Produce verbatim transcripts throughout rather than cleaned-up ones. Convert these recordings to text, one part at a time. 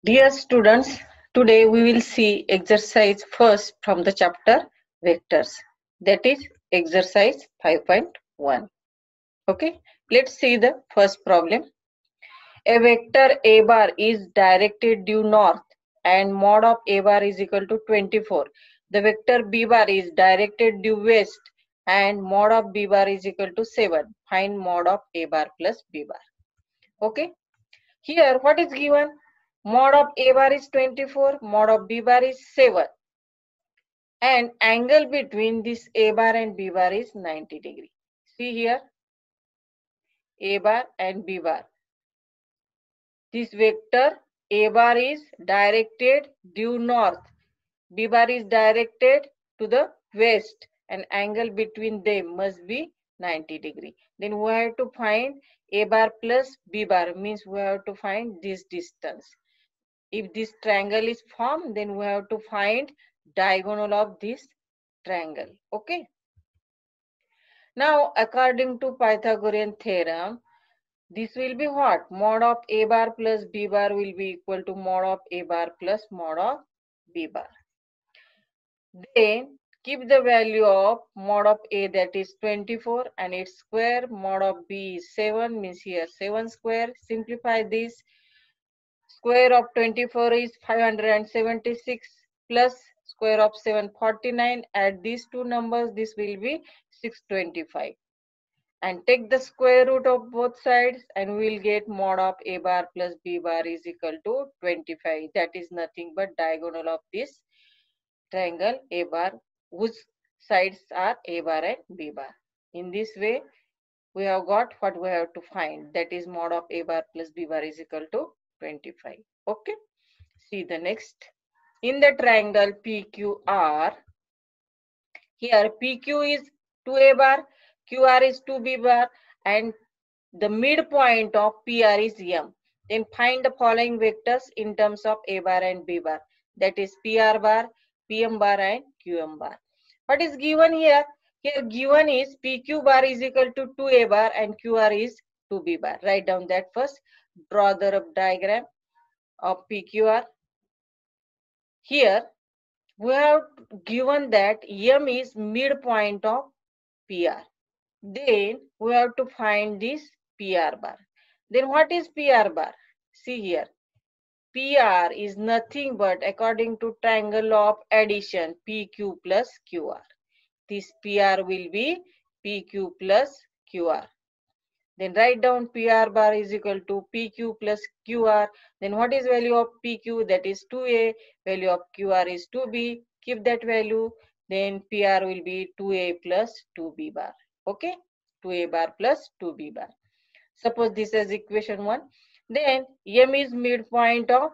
Dear students, today we will see exercise first from the chapter vectors. That is exercise five point one. Okay, let's see the first problem. A vector A bar is directed due north and mod of A bar is equal to twenty-four. The vector B bar is directed due west and mod of B bar is equal to seven. Find mod of A bar plus B bar. Okay. Here, what is given? Mod of A bar is twenty-four, mod of B bar is seven. And angle between this A bar and B bar is ninety degree. See here, A bar and B bar. This vector A bar is directed due north. B bar is directed to the west. And angle between them must be ninety degree. Then we have to find A bar plus B bar, means we have to find this distance. If this triangle is formed, then we have to find diagonal of this triangle. Okay. Now, according to Pythagorean theorem, this will be what? Mod of A bar plus B bar will be equal to mod of A bar plus mod of B bar. Then keep the value of mod of A, that is twenty-four, and its square. Mod of B is seven, means here seven square. Simplify this. Square of twenty-four is five hundred seventy-six plus square of seven hundred forty-nine. Add these two numbers, this will be six hundred twenty-five. And take the square root of both sides and we will get mod of A bar plus B bar is equal to twenty-five. That is nothing but diagonal of this triangle A bar, whose sides are A bar and B bar. In this way, we have got what we have to find. That is mod of A bar plus B bar is equal to twenty-five. Okay. See the next. In the triangle P Q R, here P Q is two A bar, Q R is two B bar, and the midpoint of P R is M. Then find the following vectors in terms of A bar and B bar. That is P R bar, P M bar and Q M bar. What is given here? Here given is P Q bar is equal to two A bar and Q R is two B bar. Write down that first. Draw the diagram of P Q R. Here we have given that M is midpoint of P R. Then we have to find this P R bar. Then what is P R bar? See here. P R is nothing but, according to triangle of addition, P Q plus Q R. This P R will be P Q plus Q R. Then write down P R bar is equal to P Q plus Q R. Then what is value of P Q? That is two A. Value of Q R is two B. Keep that value. Then P R will be two A plus two B bar. Okay. two A bar plus two B bar. Suppose this is equation one. Then M is midpoint of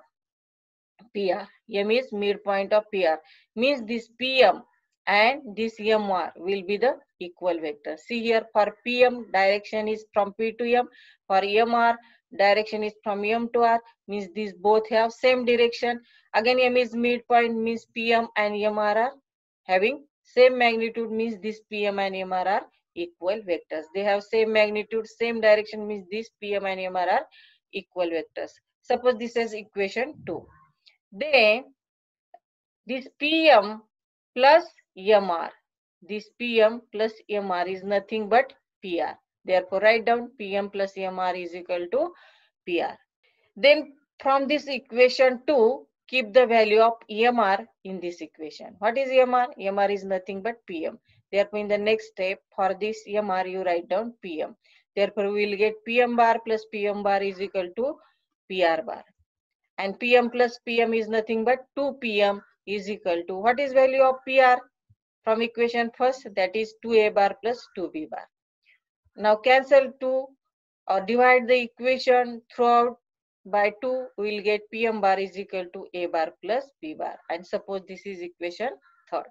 P R. M is midpoint of P R. Means this P M and this M R will be the equal vector. See here, for P M direction is from P to M. For M R direction is from M to R. Means these both have same direction. Again M is midpoint, means P M and M R are having same magnitude, means this P M and M R are equal vectors. They have same magnitude, same direction, means this P M and M R are equal vectors. Suppose this is equation two. Then this P M plus M R, this P M plus M R is nothing but P R. Therefore, write down P M plus M R is equal to P R. Then from this equation two, keep the value of M R in this equation. What is M R? M R is nothing but P M. Therefore, in the next step, for this M R, you write down P M. Therefore, we will get P M bar plus P M bar is equal to P R bar. And P M plus P M is nothing but two P M is equal to, what is value of P R? From equation first, that is two A bar plus two B bar. Now cancel two or divide the equation throughout by two, we will get P M bar is equal to A bar plus B bar. And suppose this is equation third.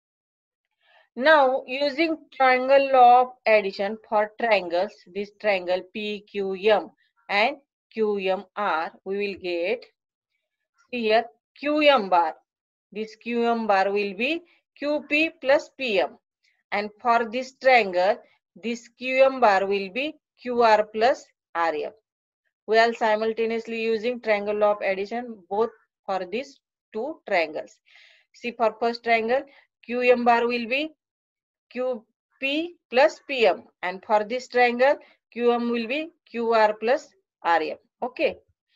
Now using triangle law of addition for triangles, this triangle P Q M and Q M R, we will get, see here, Q M bar. This Q M bar will be Q P plus P M. And for this triangle, this Q M bar will be Q R plus R M. We are simultaneously using triangle law of addition both for these two triangles. See, for first triangle, Q M bar will be Q P plus P M, and for this triangle, Q M will be Q R plus R M. Okay.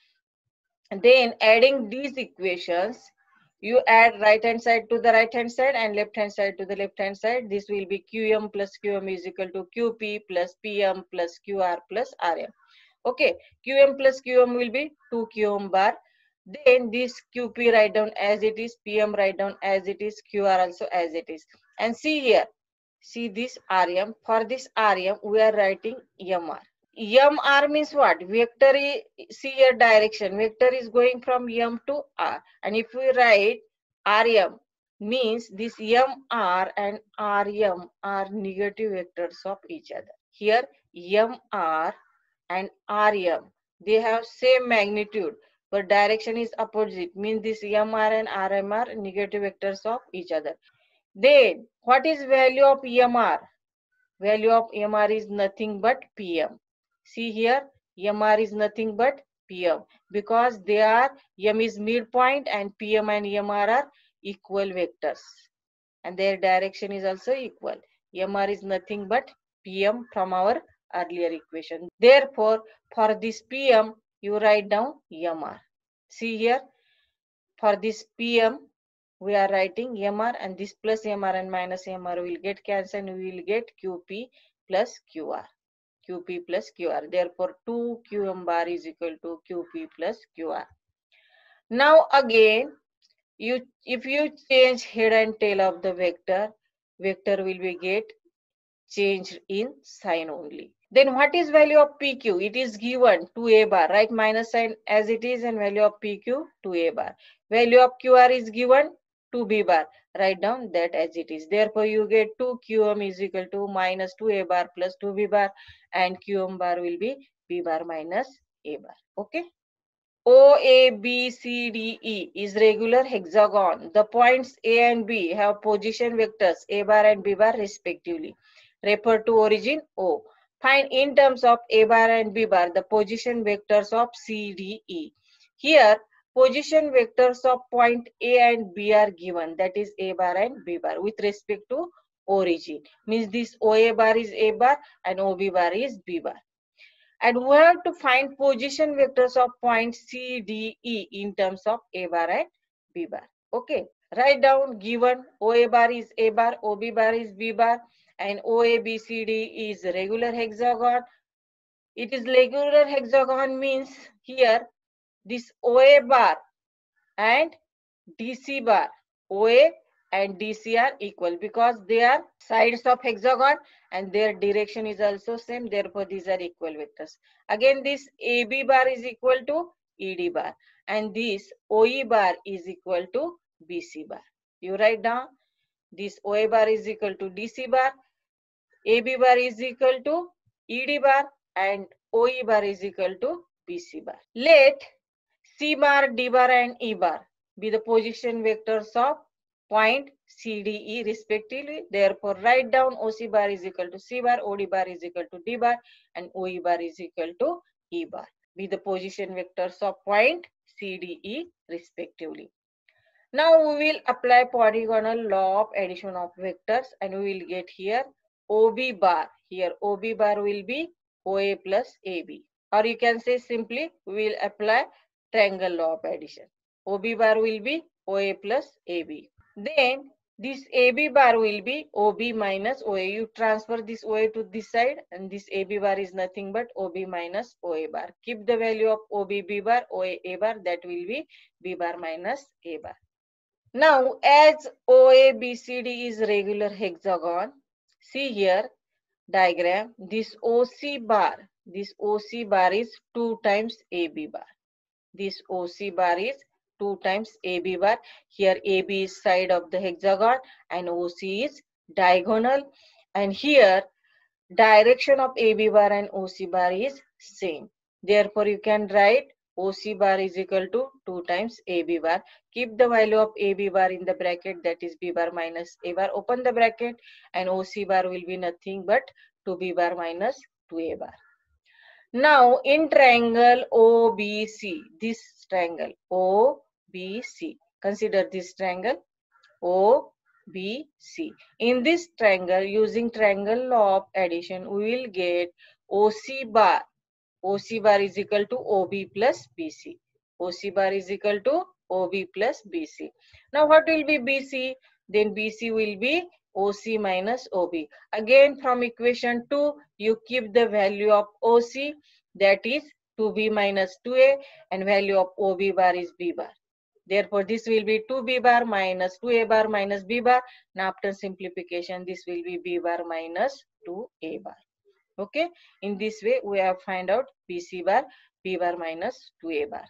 And then adding these equations, you add right hand side to the right hand side and left hand side to the left hand side. This will be Q M plus Q M is equal to Q P plus P M plus Q R plus R M. Okay, Q M plus Q M will be two Q M bar. Then this Q P write down as it is, P M write down as it is, Q R also as it is. And see here, see this R M. For this R M, we are writing M R. M R means what? Vector is, see here direction. Vector is going from M to R. And if we write R M, means this M R and R M are negative vectors of each other. Here M R and R M, they have same magnitude, but direction is opposite. Means this M R and R M are negative vectors of each other. Then what is value of M R? Value of M R is nothing but P M. See here, M R is nothing but P M, because they are, M is midpoint and P M and M R are equal vectors and their direction is also equal. M R is nothing but P M from our earlier equation. Therefore, for this P M, you write down M R. See here, for this P M, we are writing M R, and this plus M R and minus M R will get cancelled and we will get Q P plus Q R. Q P plus Q R. Therefore, two Q M bar is equal to Q P plus Q R. Now again, you if you change head and tail of the vector, vector will be get changed in sign only. Then what is value of P Q? It is given to A bar. Write minus sign as it is and value of P Q to A bar. Value of Q R is given to B bar. Write down that as it is. Therefore, you get two Q M is equal to minus two A bar plus two B bar, and Q M bar will be B bar minus A bar. Okay. O, A, B, C, D, E is regular hexagon. The points A and B have position vectors A bar and B bar respectively. Refer to origin O. Find in terms of A bar and B bar the position vectors of C, D, E. Here, position vectors of point A and B are given, that is A bar and B bar with respect to origin. Means this O A bar is A bar and O B bar is B bar. And we have to find position vectors of points C, D, E in terms of A bar and B bar. Okay, write down given O A bar is A bar, O B bar is B bar, and O A B C D is regular hexagon. It is regular hexagon means here this O A bar and D C bar, O A and D C are equal because they are sides of hexagon and their direction is also same. Therefore, these are equal vectors. Again, this A B bar is equal to E D bar and this O E bar is equal to B C bar. You write down this O A bar is equal to D C bar, A B bar is equal to E D bar, and O E bar is equal to B C bar. Let C bar, D bar and E bar be the position vectors of point C, D, E respectively. Therefore, write down O C bar is equal to C bar, O D bar is equal to D bar, and O E bar is equal to E bar. Be the position vectors of point C, D, E respectively. Now we will apply polygonal law of addition of vectors and we will get here O B bar. Here O B bar will be O A plus A B. Or you can say simply we will apply triangle law of addition. O B bar will be O A plus A B. Then this A B bar will be O B minus O A. You transfer this O A to this side and this A B bar is nothing but O B minus O A bar. Keep the value of O B B bar, O A A bar, that will be B bar minus A bar. Now as O A B C D is regular hexagon, see here diagram, this O C bar, this O C bar is two times A B bar. This O C bar is two times A B bar. Here A B is side of the hexagon and O C is diagonal, and here direction of A B bar and O C bar is same. Therefore, you can write O C bar is equal to two times A B bar. Keep the value of A B bar in the bracket, that is B bar minus A bar. Open the bracket and O C bar will be nothing but two B bar minus two A bar. Now in triangle O B C, this triangle O B C, consider this triangle O B C. In this triangle, using triangle law of addition, we will get O C bar. O C bar is equal to O B plus B C. O C bar is equal to O B plus B C. Now what will be B C? Then B C will be O C minus O B. Again from equation two, you keep the value of O C, that is two B minus two A, and value of O B bar is B bar. Therefore, this will be two B bar minus two A bar minus B bar. Now after simplification, this will be B bar minus two A bar. Okay, in this way we have find out B C bar, B bar minus two A bar.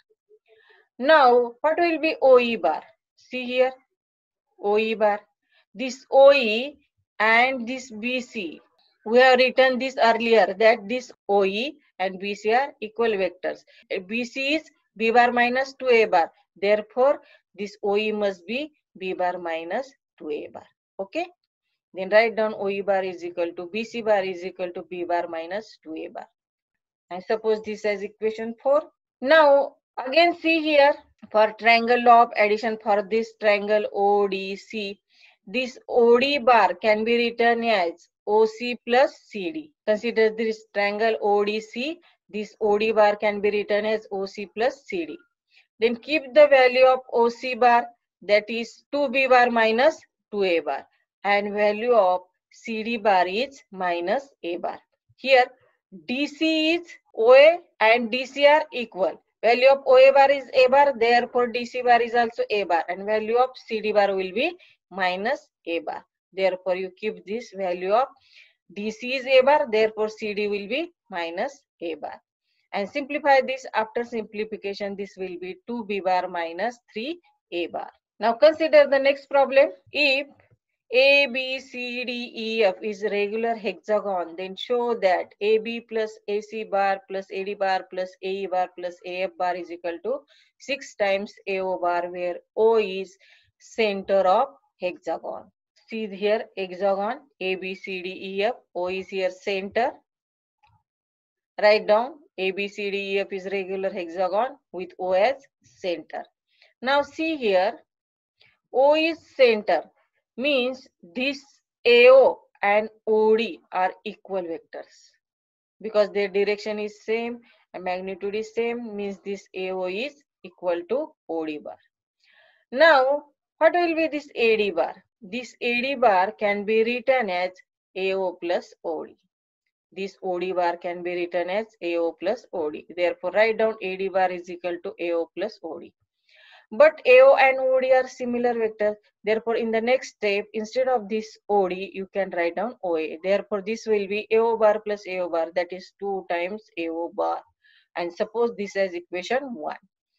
Now what will be O E bar? See here, O E bar. This O E and this B C, we have written this earlier that this O E and B C are equal vectors. B C is B bar minus two A bar. Therefore, this O E must be B bar minus two A bar. Okay. Then write down O E bar is equal to B C bar is equal to B bar minus two A bar. And suppose this as equation four. Now again see here, for triangle law of addition for this triangle O D C, this O D bar can be written as O C plus C D. Consider this triangle O D C, this O D bar can be written as O C plus C D. Then keep the value of O C bar, that is two B bar minus two A bar, and value of C D bar is minus A bar. Here D C is O A and D C are equal. Value of O A bar is A bar, therefore D C bar is also A bar, and value of C D bar will be minus A bar. Therefore you keep this value of D C is A bar, therefore C D will be minus A bar. And simplify this. After simplification, this will be two B bar minus three A bar. Now consider the next problem. If A, B, C, D, E, F is a regular hexagon, then show that A B plus A C bar plus A D bar plus A E bar plus A F bar is equal to six times A O bar, where O is center of hexagon. See here, hexagon A, B, C, D, E, F. O is here center. Write down A, B, C, D, E, F is regular hexagon with O as center. Now see here, O is center, means this A O and O D are equal vectors. Because their direction is same and magnitude is same, means this A O is equal to O D bar. Now what will be this A D bar? This A D bar can be written as A O plus O D. This O D bar can be written as A O plus O D. Therefore, write down A D bar is equal to A O plus O D. But A O and O D are similar vectors. Therefore, in the next step, instead of this O D, you can write down O A. Therefore, this will be A O bar plus A O bar, that is two times A O bar. And suppose this as equation one.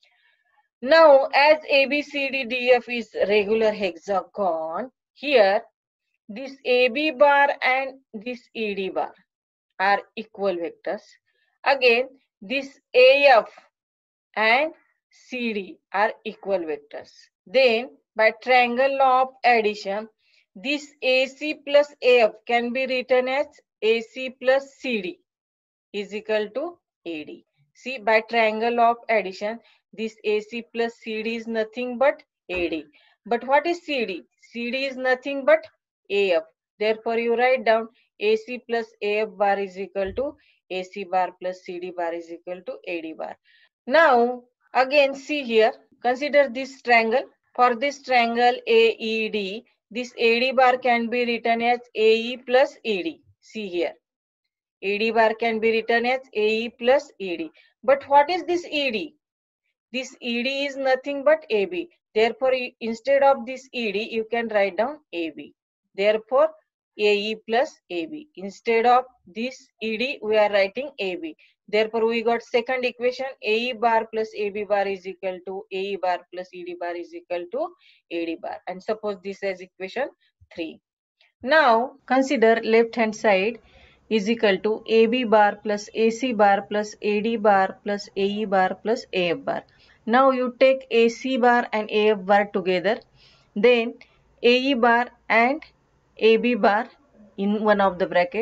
Now, as A B C D D F is regular hexagon, here this A B bar and this E D bar are equal vectors. Again, this A F and C D are equal vectors. Then, by triangle law of addition, this A C plus A F can be written as A C plus C D is equal to A D. See, by triangle law of addition, this A C plus C D is nothing but A D. But what is C D? C D is nothing but A F. Therefore, you write down A C plus A F bar is equal to A C bar plus C D bar is equal to A D bar. Now, again see here, consider this triangle. For this triangle A E D, this A D bar can be written as A E plus E D. See here, A D bar can be written as A E plus E D. But what is this E D? This E D is nothing but A B. Therefore, instead of this E D, you can write down A B. Therefore, A E plus A B. Instead of this E D, we are writing A B. Therefore, we got second equation, A E bar plus A B bar is equal to A E bar plus E D bar is equal to A D bar. And suppose this as equation three. Now, consider left hand side is equal to A B bar plus A C bar plus A D bar plus A E bar plus A F bar. Now you take A C bar and A F bar together, then A E bar and A B bar in one of the bracket,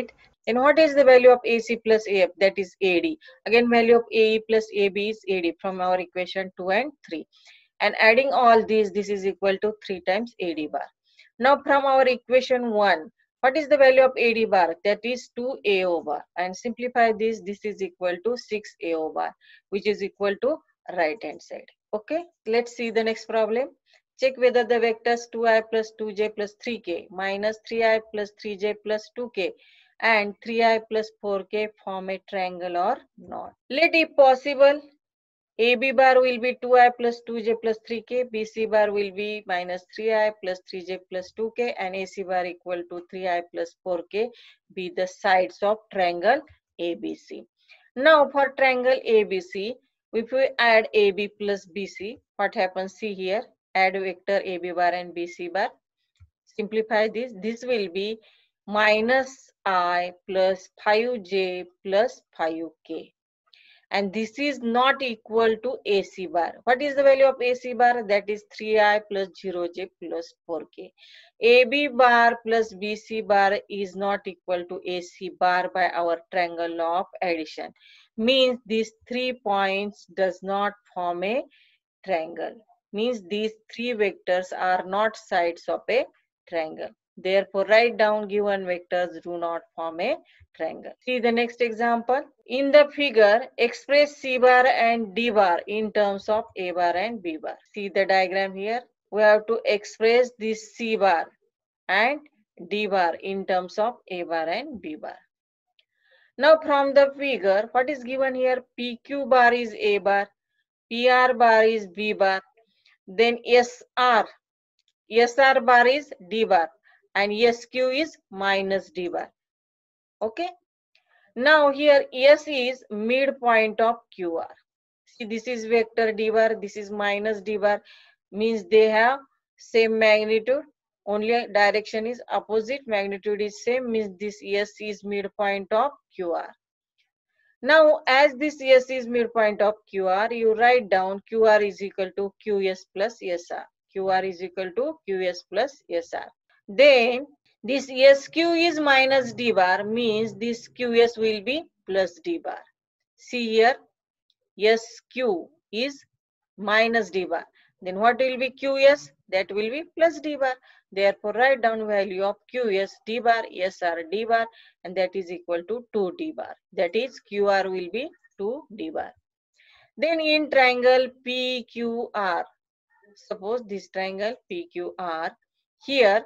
And what is the value of A C plus A F? That is A D. Again, value of A E plus A B is A D from our equation two and three. And adding all these, this is equal to three times A D bar. Now from our equation one, what is the value of A D bar? That is two A O bar. And simplify this, this is equal to six A O bar, which is equal to right hand side. Okay, let's see the next problem. Check whether the vectors two i plus two j plus three k minus three i plus three j plus two k and three i plus four k form a triangle or not. Let if possible, A B bar will be two i plus two j plus three k, B C bar will be minus three i plus three j plus two k, and A C bar equal to three i plus four k be the sides of triangle A B C. Now for triangle A B C, if we add A B plus B C, what happens? See here, add vector A B bar and B C bar. Simplify this, this will be minus I plus five j plus five k. And this is not equal to A C bar. What is the value of A C bar? That is three i plus zero j plus four k. A B bar plus B C bar is not equal to A C bar by our triangle law of addition. Means these three points does not form a triangle. Means these three vectors are not sides of a triangle. Therefore, write down given vectors do not form a triangle. See the next example. In the figure, express C bar and D bar in terms of A bar and B bar. See the diagram here. We have to express this C bar and D bar in terms of A bar and B bar. Now from the figure, what is given here? P Q bar is A bar, P R bar is B bar, then S R, S R bar is D bar, and S Q is minus D bar. Okay. Now here S is midpoint of Q R. See, this is vector D bar, this is minus D bar, means they have same magnitude, only direction is opposite, magnitude is same, means this S is midpoint of Q R. Now as this S is midpoint of Q R, you write down Q R is equal to Q S plus S R. Q R is equal to Q S plus S R. Then this S Q is minus D bar, means this Q S will be plus D bar. See here, S Q is minus D bar. Then what will be Q S? That will be plus D bar. Therefore, write down value of Q S D bar, S R D bar, and that is equal to two D bar. That is Q R will be two D bar. Then in triangle P Q R, suppose this triangle P Q R, here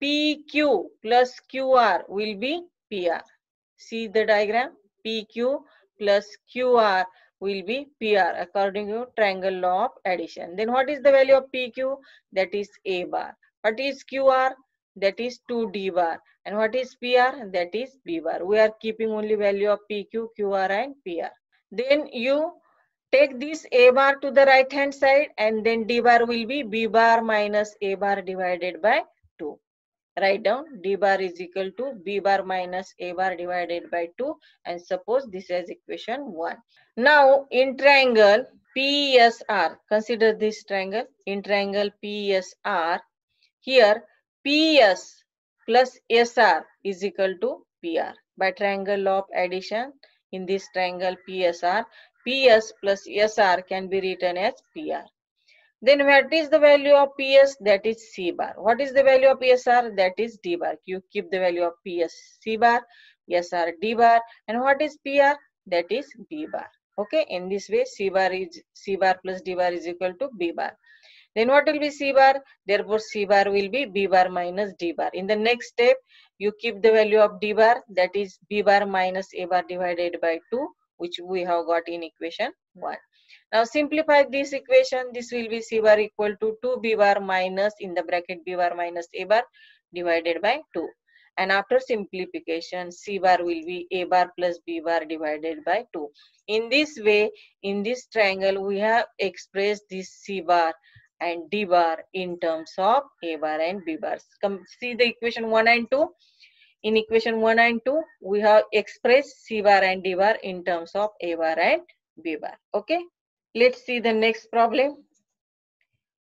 P Q plus Q R will be P R. See the diagram, P Q plus Q R will be P R according to triangle law of addition. Then what is the value of P Q? That is A bar. What is Q R? That is two D bar. And what is P R? That is B bar. We are keeping only value of P Q, Q R and P R. Then you take this A bar to the right hand side, and then D bar will be B bar minus A bar divided by two. Write down D bar is equal to B bar minus A bar divided by two, and suppose this is equation one. Now in triangle P S R, consider this triangle. In triangle P S R, here P S plus S R is equal to P R. By triangle law of addition, in this triangle P S R, P S plus S R can be written as P R. Then what is the value of P S? That is C bar. What is the value of S R? That is D bar. You keep the value of P S C bar, S R D bar, and what is P R? That is B bar. Okay, in this way C bar is C bar plus D bar is equal to B bar. Then what will be C bar? Therefore C bar will be B bar minus D bar. In the next step, you keep the value of D bar, that is B bar minus A bar divided by two, which we have got in equation one. Now simplify this equation. This will be C bar equal to two B bar minus, in the bracket B bar minus A bar divided by two. And after simplification, C bar will be A bar plus B bar divided by two. In this way, in this triangle, we have expressed this C bar and D bar in terms of A bar and B bars. Come see the equation one and two. In equation one and two, we have expressed C bar and D bar in terms of A bar and B bar. Okay. Let's see the next problem.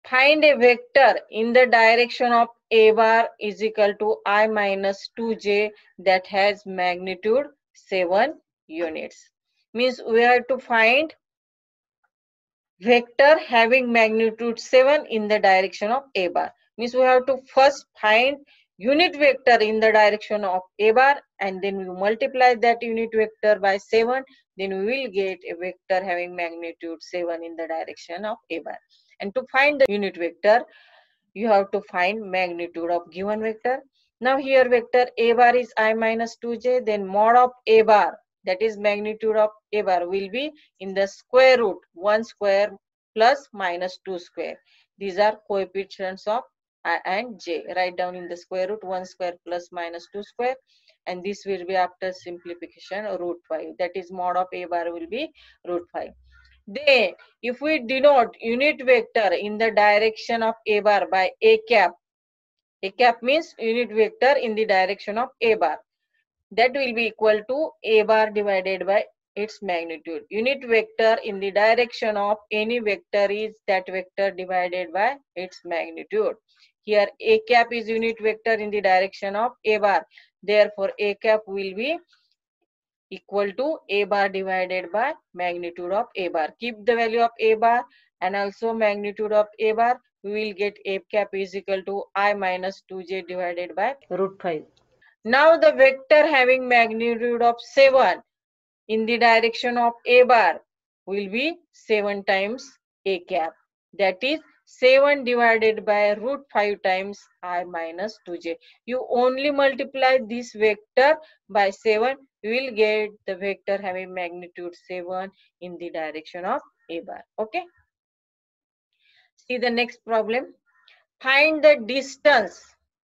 Find a vector in the direction of a bar is equal to I minus two j that has magnitude seven units. Means we have to find vector having magnitude seven in the direction of a bar. Means we have to first find unit vector in the direction of a bar, and then we multiply that unit vector by seven, then we will get a vector having magnitude seven in the direction of a bar. And to find the unit vector, you have to find magnitude of given vector. Now here vector a bar is I minus two j, then mod of a bar, that is magnitude of a bar, will be in the square root one square plus minus two square. These are coefficients of I and j. Write down in the square root one square plus minus two square, and this will be after simplification root five. That is mod of a bar will be root five. Then if we denote unit vector in the direction of a bar by a cap, a cap means unit vector in the direction of a bar, that will be equal to a bar divided by its magnitude. Unit vector in the direction of any vector is that vector divided by its magnitude. Here a cap is unit vector in the direction of a bar, therefore a cap will be equal to a bar divided by magnitude of a bar. Keep the value of a bar and also magnitude of a bar, we will get a cap is equal to I minus two j divided by root five. Now the vector having magnitude of seven in the direction of a bar will be seven times a cap, that is seven divided by root five times I minus two j. You only multiply this vector by seven, you will get the vector having magnitude seven in the direction of a bar. Okay. See the next problem. Find the distance.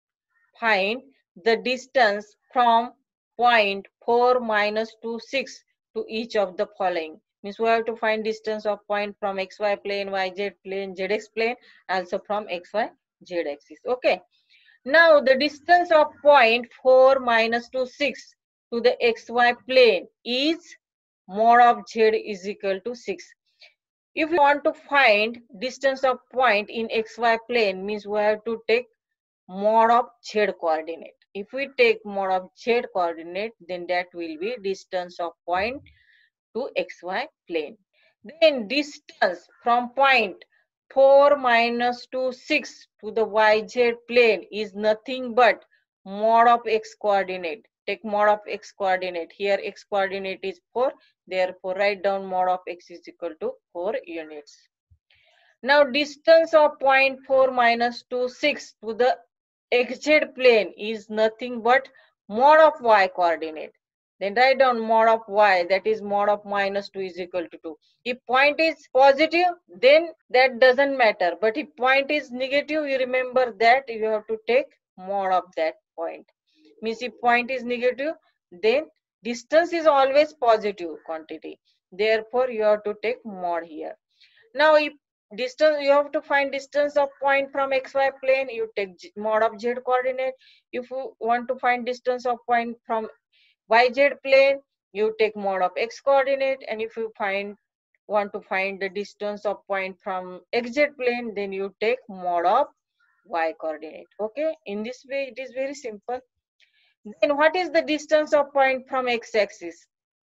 Find the distance from point four minus two, six to each of the following. Means we have to find distance of point from xy plane, yz plane, zx plane, also from xy, z axis. Okay. Now the distance of point four minus two, six to the xy plane is mod of z is equal to six. If you want to find distance of point in xy plane, means we have to take mod of z coordinate. If we take mod of z coordinate, then that will be distance of point to xy plane. Then distance from point four minus two, six to the yz plane is nothing but mod of x coordinate. Take mod of x coordinate. Here x coordinate is four, therefore write down mod of x is equal to four units. Now distance of point four minus two, six to the xz plane is nothing but mod of y coordinate. Then write down mod of y, that is mod of minus two is equal to two. If point is positive, then that doesn't matter. But if point is negative, you remember that you have to take mod of that point. Means if point is negative, then distance is always positive quantity. Therefore, you have to take mod here. Now, if distance, you have to find distance of point from xy plane, you take mod of z coordinate. If you want to find distance of point from yz plane, you take mod of x coordinate, and if you find want to find the distance of point from xz plane, then you take mod of y coordinate. Okay, in this way it is very simple. Then what is the distance of point from x-axis?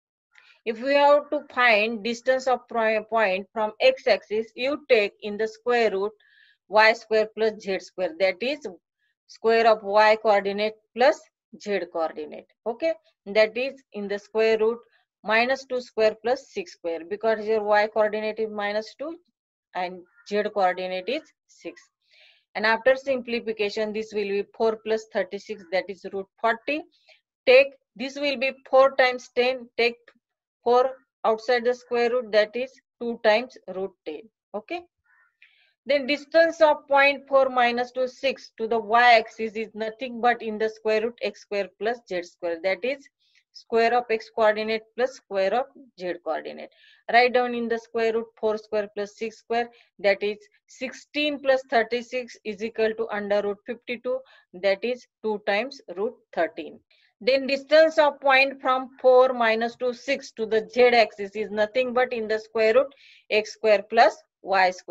If we have to find distance of point from x-axis, you take in the square root y square plus z square, that is square of y coordinate plus z coordinate. Okay, that is in the square root minus two square plus six square, because your y coordinate is minus two and z coordinate is six. And after simplification, this will be four plus thirty-six, that is root forty. Take this will be four times ten, take four outside the square root, that is two times root ten. Okay. Then distance of point four minus two, six to the y-axis is nothing but in the square root x square plus z square, that is square of x coordinate plus square of z coordinate. Write down in the square root four square plus six square, that is sixteen plus thirty-six is equal to under root fifty-two, that is two times root thirteen. Then distance of point from four minus two, six to the z axis is nothing but in the square root x square plus y square.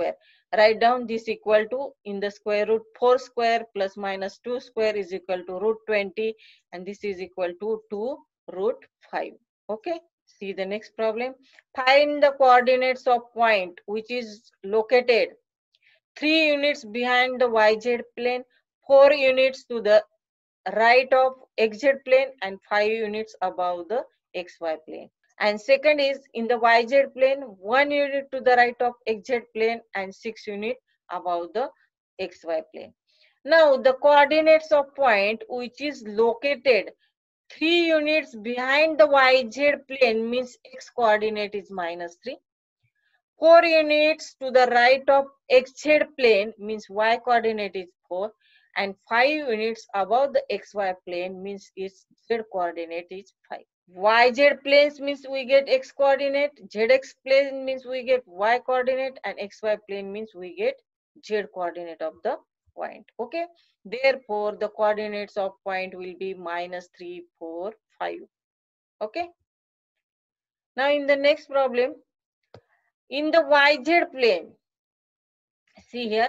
Write down this equal to in the square root four square plus minus two square is equal to root twenty, and this is equal to two root five. Okay. See the next problem. Find the coordinates of point which is located three units behind the Y Z plane, four units to the right of X Z plane, and five units above the X Y plane. And second is in the Y Z plane, one unit to the right of X Z plane and six units above the X Y plane. Now the coordinates of point which is located three units behind the Y Z plane means X coordinate is minus three. four units to the right of X Z plane means Y coordinate is four. And five units above the X Y plane means its Z coordinate is five. Y Z planes means we get X coordinate, Z X plane means we get Y coordinate, and X Y plane means we get Z coordinate of the point. Okay. Therefore, the coordinates of point will be minus three, four, five. Okay. Now, in the next problem, in the Y Z plane, see here,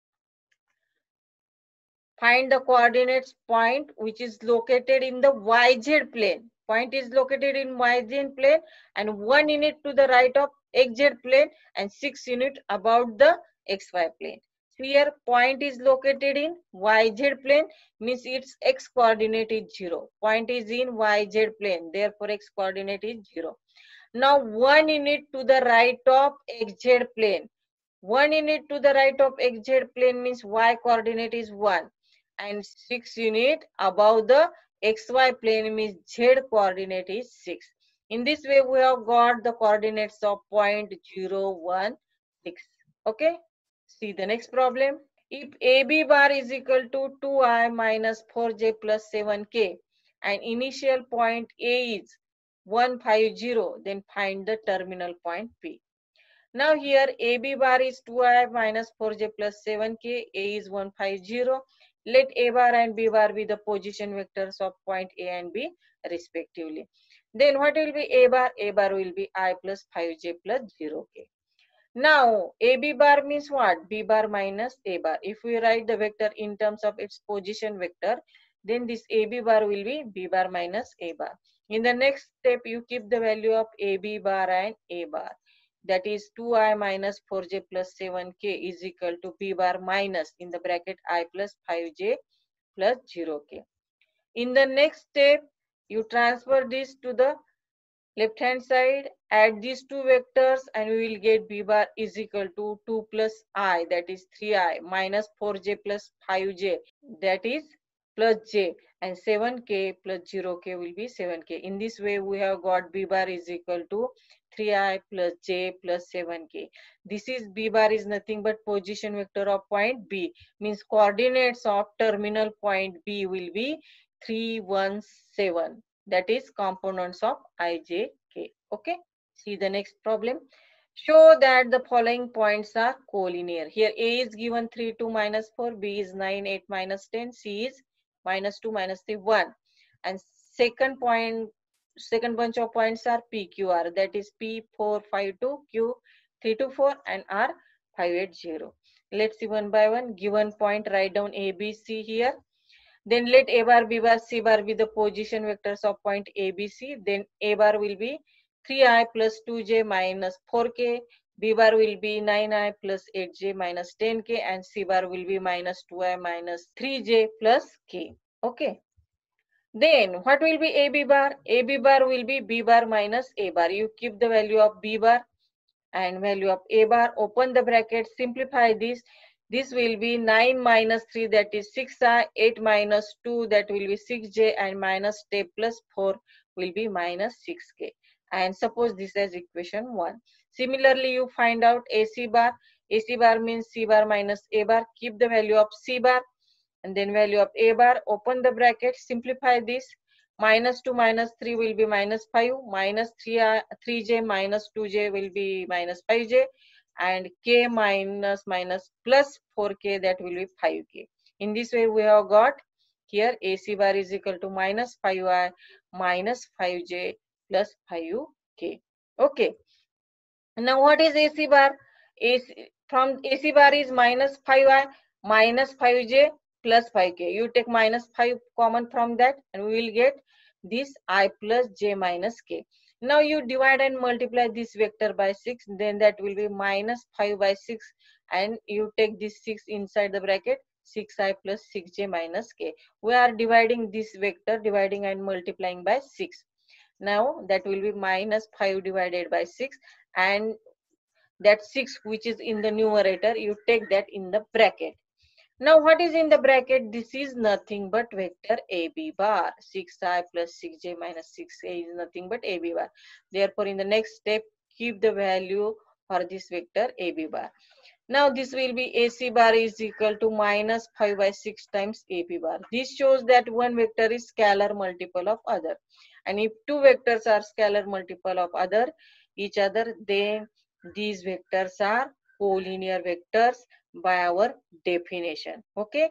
find the coordinates point which is located in the Y Z plane. Point is located in Y Z plane and one unit to the right of X Z plane and six unit above the X Y plane. So here point is located in Y Z plane means its X coordinate is zero. Point is in Y Z plane, therefore X coordinate is zero. Now one unit to the right of X Z plane. One unit to the right of X Z plane means Y coordinate is one. And six unit above the X Y plane means Z coordinate is six. In this way, we have got the coordinates of point zero, one, six. Okay. See the next problem. If A B bar is equal to two I minus four J plus seven K and initial point A is one five zero, then find the terminal point P. Now here A B bar is two I minus four J plus seven K, A is one five zero. Let A bar and B bar be the position vectors of point A and B respectively. Then what will be A bar? A bar will be I plus five J plus zero K. Now A B bar means what? B bar minus A bar. If we write the vector in terms of its position vector, then this A B bar will be B bar minus A bar. In the next step, you keep the value of A B bar and A bar. That is two I minus four J plus seven K is equal to B bar minus in the bracket I plus five J plus zero K. In the next step, you transfer this to the left hand side, add these two vectors and we will get B bar is equal to two plus I, that is three I, minus four J plus five J, that is plus J, and seven K plus zero K will be seven K. In this way, we have got B bar is equal to three I plus J plus seven K. This is B bar is nothing but position vector of point B, means coordinates of terminal point B will be three, one, seven. That is components of I J K. Okay. See the next problem. Show that the following points are collinear. Here A is given three, two, minus four, B is nine, eight, minus ten, C is minus two, minus three, one. And second point, second bunch of points are P, Q, R. That is P, four, five, two, Q, three, two, four, and R, five, eight, zero. Let's see one by one. Given point, write down A, B, C here. Then let A bar, B bar, C bar be the position vectors of point A, B, C. Then A bar will be three I plus two J minus four K. B bar will be nine I plus eight J minus ten K. And C bar will be minus two I minus three J plus K. Okay. Then what will be A B bar? A B bar will be B bar minus A bar. You keep the value of B bar and value of A bar. Open the bracket. Simplify this. This will be nine minus three, that is six I, eight minus two, that will be six J, and minus ten plus four will be minus six K. And suppose this is equation one. Similarly, you find out A C bar. A C bar means C bar minus A bar. Keep the value of C bar and then value of A bar. Open the bracket. Simplify this. Minus two minus three will be minus five. Minus three J minus two J will be minus five J. And K minus minus plus four K, that will be five K. In this way, we have got here A C bar is equal to minus five I minus five J plus five K. Okay. Now what is A C bar? A C, from A C bar is minus five i minus five j plus five k. You take minus five common from that and we will get this I plus j minus k. Now you divide and multiply this vector by six, then that will be minus five by six, and you take this six inside the bracket, six i plus six j minus k. We are dividing this vector, dividing and multiplying by six. Now that will be minus five divided by six, and that six which is in the numerator, you take that in the bracket. Now what is in the bracket? This is nothing but vector A B bar. six i plus six j minus six k is nothing but A B bar. Therefore, in the next step, keep the value for this vector A B bar. Now this will be A C bar is equal to minus five by six times A B bar. This shows that one vector is scalar multiple of other. And if two vectors are scalar multiple of other each other, then these vectors are collinear vectors by our definition. Okay.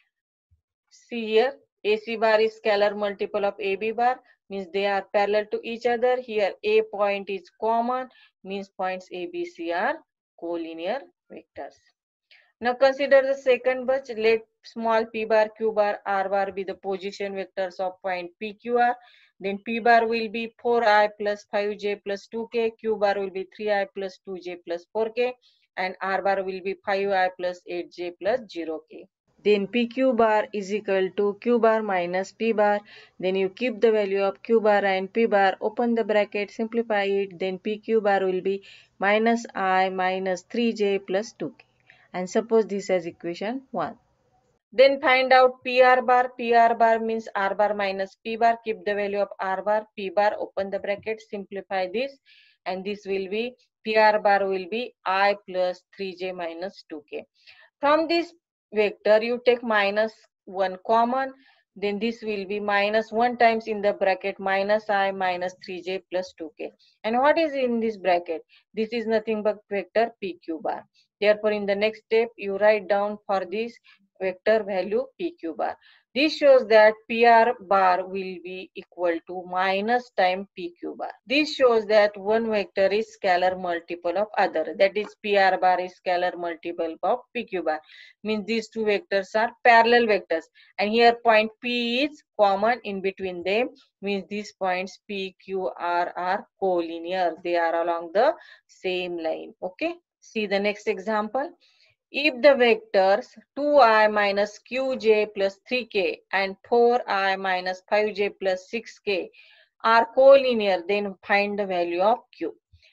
See here, A C bar is scalar multiple of A B bar, means they are parallel to each other. Here A point is common, means points A, B, C are collinear vectors. Now consider the second batch. Let small p bar, q bar, r bar be the position vectors of point P Q R. Then p bar will be four i plus five j plus two k, q bar will be three i plus two j plus four k, and r bar will be five i plus eight j plus zero k. Then P Q bar is equal to Q bar minus P bar. Then you keep the value of Q bar and P bar, open the bracket, simplify it. Then P Q bar will be minus I minus three j plus two k. And suppose this as equation one. Then find out P R bar. P R bar means R bar minus P bar. Keep the value of R bar, P bar, open the bracket, simplify this. And this will be, P R bar will be I plus three j minus two k. From this vector, you take minus one common, then this will be minus one times in the bracket minus I minus three j plus two k. And what is in this bracket? This is nothing but vector P Q bar. Therefore, in the next step, you write down for this vector value P Q bar. This shows that P R bar will be equal to minus time P Q bar. This shows that one vector is scalar multiple of other. That is, P R bar is scalar multiple of P Q bar. Means these two vectors are parallel vectors. And here point P is common in between them. Means these points P, Q, R are collinear. They are along the same line. Okay. See the next example. If the vectors two i minus qj plus three k and four i minus five j plus six k are collinear, then find the value of q.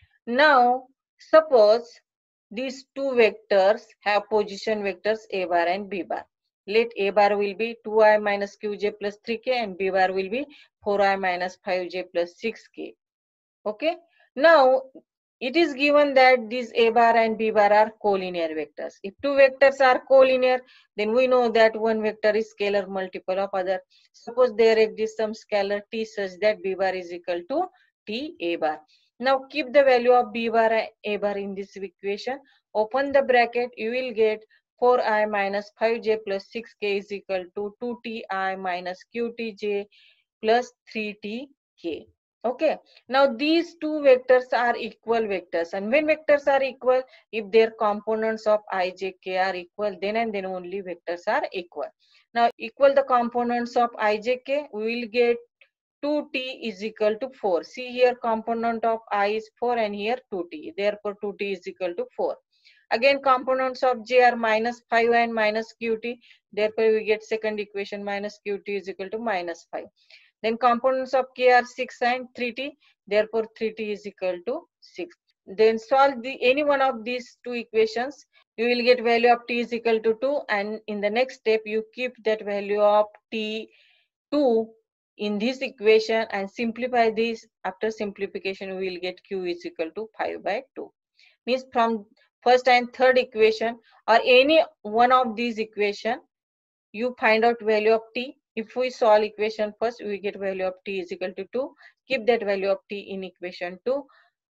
Now, suppose these two vectors have position vectors a bar and b bar. Let a bar will be two i minus qj plus three k and b bar will be four i minus five j plus six k. Okay. Now, it is given that these a bar and b bar are collinear vectors. If two vectors are collinear, then we know that one vector is scalar multiple of other. Suppose there exists some scalar t such that b bar is equal to t a bar. Now keep the value of b bar and a bar in this equation. Open the bracket, you will get four i minus five j plus six k is equal to two t I minus qtj plus three t k. Okay. Now these two vectors are equal vectors, and when vectors are equal, if their components of I, J, K are equal, then and then only vectors are equal. Now equal the components of I, J, K, we will get two t is equal to four. See here, component of I is four and here two t. Therefore two t is equal to four. Again, components of J are minus five and minus qt. Therefore we get second equation minus qt is equal to minus five. Then components of K are six and three t. Therefore three t is equal to six. Then solve the any one of these two equations. You will get value of t is equal to two, and in the next step you keep that value of t two in this equation and simplify this. After simplification we will get q is equal to five by two. Means from first and third equation or any one of these equation, you find out value of t. If we solve equation first, we get value of t is equal to two. Keep that value of t in equation two.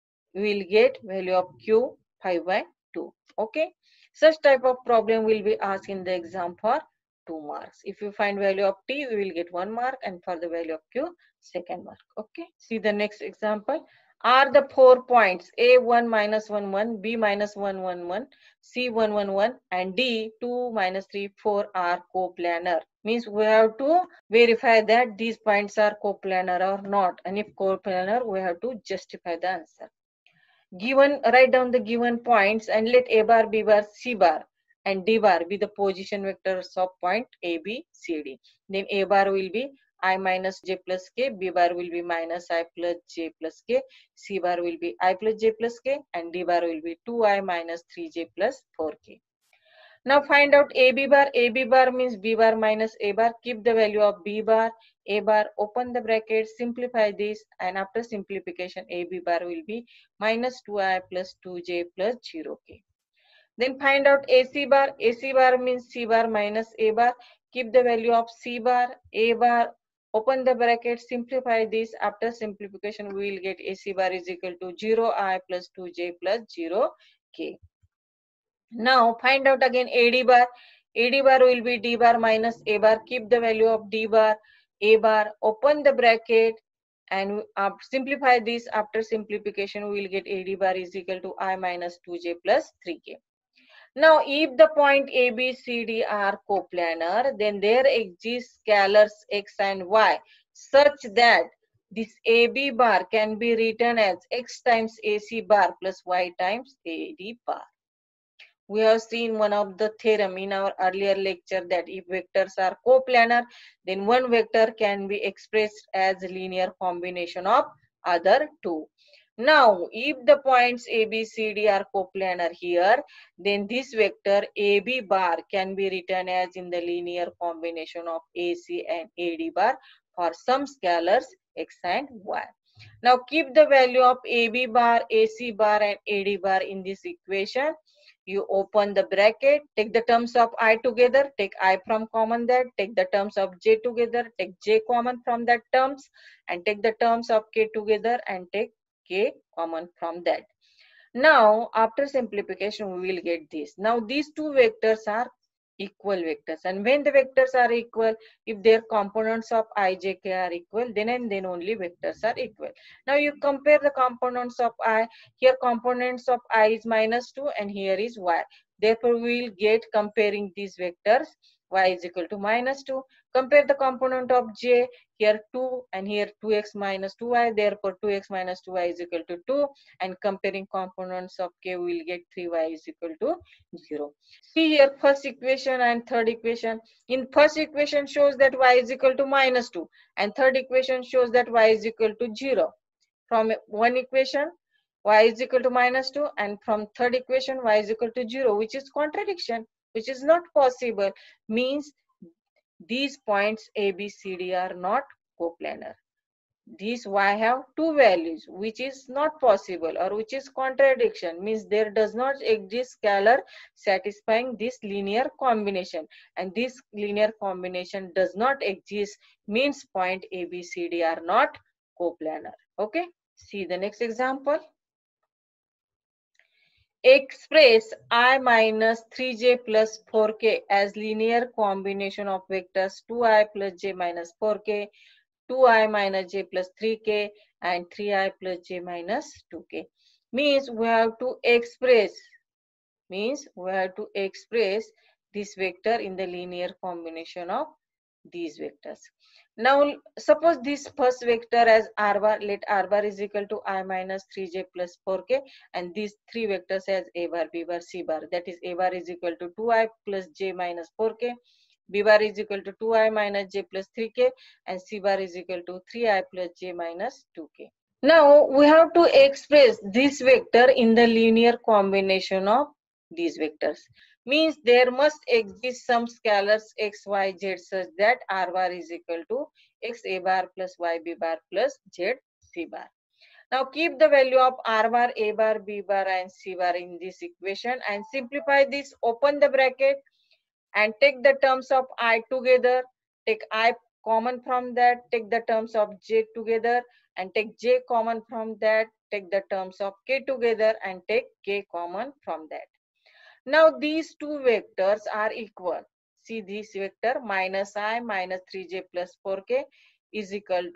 We will get value of q five by two. Okay. Such type of problem will be asked in the exam for two marks. If you find value of t, we will get one mark, and for the value of q, second mark. Okay. See the next example. are the four points A one minus one one, B minus one one one, C one one one, and D two minus three four are coplanar. Means we have to verify that these points are coplanar or not, and if coplanar we have to justify the answer. Given, write down the given points and let A bar, B bar, C bar and D bar be the position vectors of point A, B, C, D. Then A bar will be I minus J plus K, B bar will be minus I plus J plus K, C bar will be I plus J plus K, and D bar will be two I minus three J plus four K. Now find out A B bar. A B bar means B bar minus A bar. Keep the value of B bar, A bar, open the bracket, simplify this, and after simplification, A B bar will be minus two I plus two J plus zero K. Then find out A C bar. A C bar means C bar minus A bar. Keep the value of C bar, A bar, open the bracket, simplify this. After simplification, we will get A C bar is equal to zero I plus two J plus zero K. Now find out again A D bar. A D bar will be D bar minus A bar. Keep the value of D bar, A bar, open the bracket, and uh, simplify this. After simplification, we will get A D bar is equal to I minus two J plus three K. Now, if the point A, B, C, D are coplanar, then there exist scalars x and y such that this A B bar can be written as x times A C bar plus y times A D bar. We have seen one of the theorem in our earlier lecture that if vectors are coplanar, then one vector can be expressed as a linear combination of other two. Now, if the points A, B, C, D are coplanar here, then this vector A B bar can be written as in the linear combination of A C and A D bar for some scalars x and y. Now, keep the value of A B bar, A C bar, and A D bar in this equation. You open the bracket, take the terms of I together, take I from common that, take the terms of J together, take J common from that terms, and take the terms of K together and take K common from that. Now, after simplification, we will get this. Now, these two vectors are equal vectors, and when the vectors are equal, if their components of I, J, K are equal, then and then only vectors are equal. Now you compare the components of I. Here components of I is minus two and here is y. Therefore we will get, comparing these vectors, y is equal to minus two. Compare the component of J. Here two and here two x minus two y. Therefore two x minus two y is equal to two. And comparing components of K, we will get three y is equal to zero. See here first equation and third equation. In first equation shows that y is equal to minus two, and third equation shows that y is equal to zero. From one equation y is equal to minus two, and from third equation y is equal to zero, which is contradiction, which is not possible. Means these points A, B, C, D are not coplanar. These y have two values, which is not possible or which is contradiction. Means there does not exist scalar satisfying this linear combination, and this linear combination does not exist, means point A, B, C, D are not coplanar. Okay, see the next example. Express I minus three J plus four K as linear combination of vectors two I plus J minus four K, two I minus J plus three K, and three I plus J minus two K. Means we have to express, means we have to express this vector in the linear combination of these vectors. Now suppose this first vector as r bar, let r bar is equal to I minus three J plus four K, and these three vectors as a bar, b bar, c bar. That is a bar is equal to two I plus J minus four K, b bar is equal to two I minus J plus three K, and c bar is equal to three I plus J minus two K. Now we have to express this vector in the linear combination of these vectors. Means there must exist some scalars x, y, z such that r bar is equal to x a bar plus y b bar plus z c bar. Now keep the value of r bar, a bar, b bar, and c bar in this equation and simplify this. Open the bracket and take the terms of I together, take I common from that, take the terms of j together, and take j common from that, take the terms of k together, and take k common from that. Now these two vectors are equal. See this vector minus I minus three J plus four K is equal to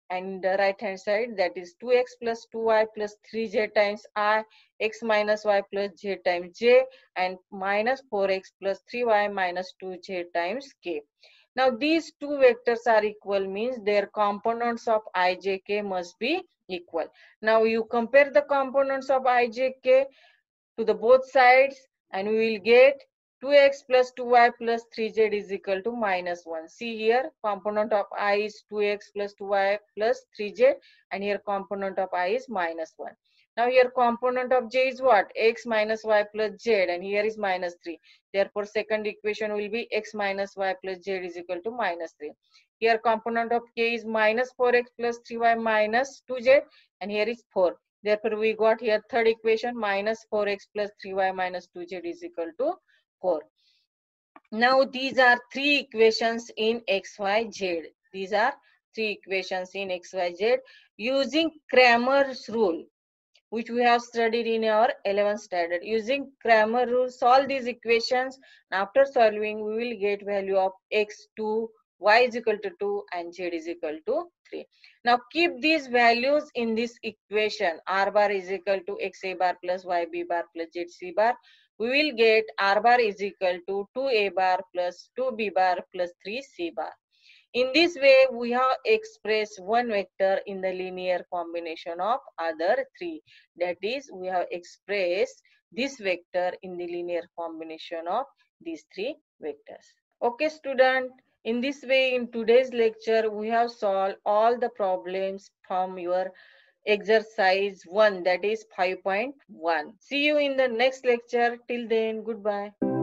and the right hand side, that is two x plus two y plus three j times I, x minus y plus j times j, and minus four x plus three y minus two j times k. Now these two vectors are equal, means their components of I, j, k must be equal. Now you compare the components of I, j, k to the both sides, and we will get two x plus two y plus three z is equal to minus one. See here, component of I is two x plus two y plus three z, and here component of I is minus one. Now here component of j is what? X minus y plus z, and here is minus three. Therefore second equation will be x minus y plus z is equal to minus three. Here component of k is minus four x plus three y minus two z, and here is four. Therefore, we got here third equation, minus four x plus three y minus two z is equal to four. Now, these are three equations in x, y, z. These are three equations in x, y, z using Cramer's rule, which we have studied in our eleventh standard. Using Cramer rule, solve these equations. After solving, we will get value of x two, y is equal to two, and z is equal to three. Now keep these values in this equation. R bar is equal to x a bar plus y b bar plus z c bar. We will get R bar is equal to two a bar plus two b bar plus three c bar. In this way, we have expressed one vector in the linear combination of other three. That is, we have expressed this vector in the linear combination of these three vectors. Okay, student. In this way, in today's lecture, we have solved all the problems from your exercise one, that is five point one. See you in the next lecture. Till then, goodbye.